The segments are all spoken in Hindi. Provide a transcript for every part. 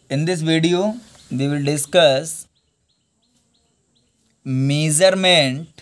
In this video, we will discuss measurement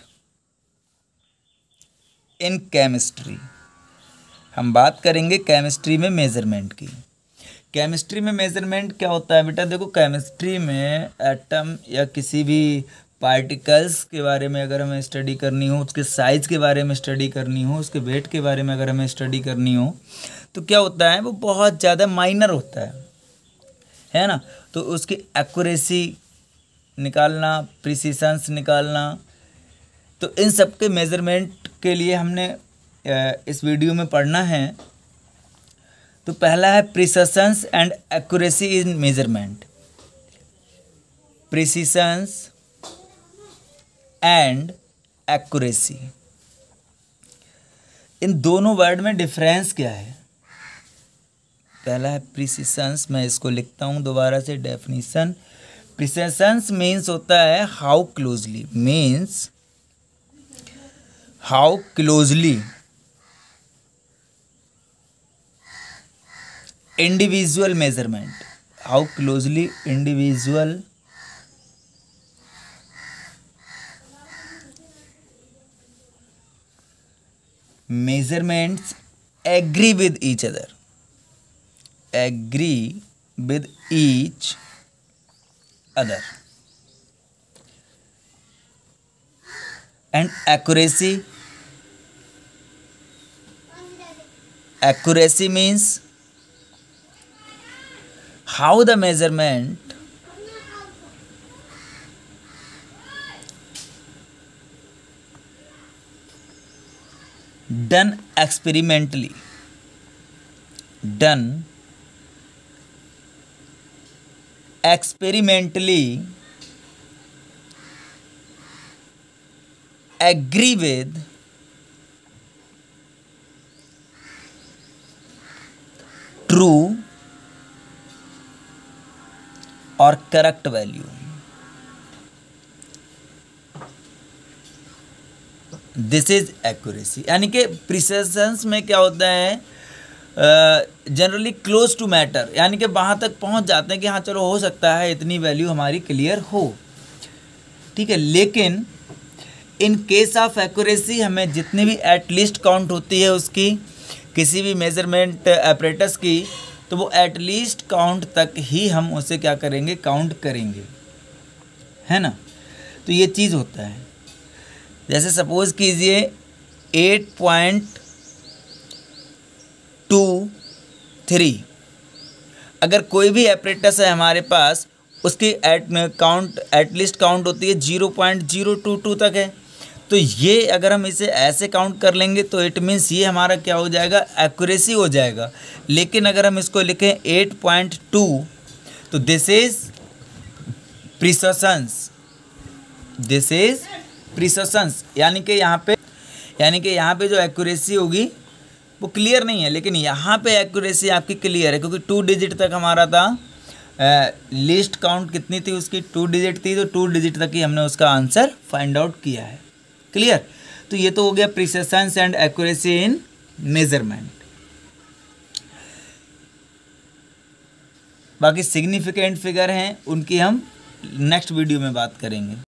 in chemistry. हम बात करेंगे केमिस्ट्री में मेज़रमेंट की। केमिस्ट्री में मेज़रमेंट क्या होता है बेटा? देखो, केमिस्ट्री में एटम या किसी भी पार्टिकल्स के बारे में अगर हमें स्टडी करनी हो, उसके साइज़ के बारे में स्टडी करनी हो, उसके वेट के बारे में अगर हमें स्टडी करनी हो, तो क्या होता है, वो बहुत ज़्यादा माइनर होता है ना। तो उसकी एक्यूरेसी निकालना, प्रिसिशंस निकालना, तो इन सब के मेज़रमेंट के लिए हमने इस वीडियो में पढ़ना है। तो पहला है precisions and accuracy in measurement. Precisions and accuracy, इन दोनों वर्ड में डिफरेंस क्या है? पहला है प्रिसिशंस, मैं इसको लिखता हूँ दोबारा से डेफिनेशन। प्रिसिशंस मीन्स होता है how closely, means how closely individual measurement, how closely individual measurements agree with each other, agree with each other. And accuracy, accuracy means how the measurement done experimentally, done experimentally agree with true और correct value. This is accuracy. यानी कि प्रिसिशंस में क्या होता है, जनरली क्लोज टू मैटर, यानी कि वहाँ तक पहुँच जाते हैं कि हाँ चलो हो सकता है इतनी वैल्यू हमारी क्लियर हो, ठीक है। लेकिन इन केस ऑफ एक्यूरेसी हमें जितनी भी एटलीस्ट काउंट होती है उसकी, किसी भी मेजरमेंट एपरेटस की, तो वो एटलीस्ट काउंट तक ही हम उसे क्या करेंगे, काउंट करेंगे, है ना। तो ये चीज़ होता है। जैसे सपोज कीजिए 8.23, अगर कोई भी एपरेटस है हमारे पास, उसकी एटलीस्ट काउंट होती है 0.022 तक है, तो ये अगर हम इसे ऐसे काउंट कर लेंगे तो इट मीन्स ये हमारा क्या हो जाएगा, एक्यूरेसी हो जाएगा। लेकिन अगर हम इसको लिखें 8.2, तो this is precisions, this is precisions, यानी कि यहाँ पे जो एक्यूरेसी होगी वो क्लियर नहीं है, लेकिन यहाँ पे एक्यूरेसी आपकी क्लियर है, क्योंकि 2 डिजिट तक हमारा था। लिस्ट काउंट कितनी थी उसकी, 2 डिजिट थी, तो 2 डिजिट तक ही हमने उसका आंसर फाइंड आउट किया है। क्लियर? तो ये तो हो गया precisions and accuracy in measurement. बाकी सिग्निफिकेंट फिगर हैं, उनकी हम नेक्स्ट वीडियो में बात करेंगे।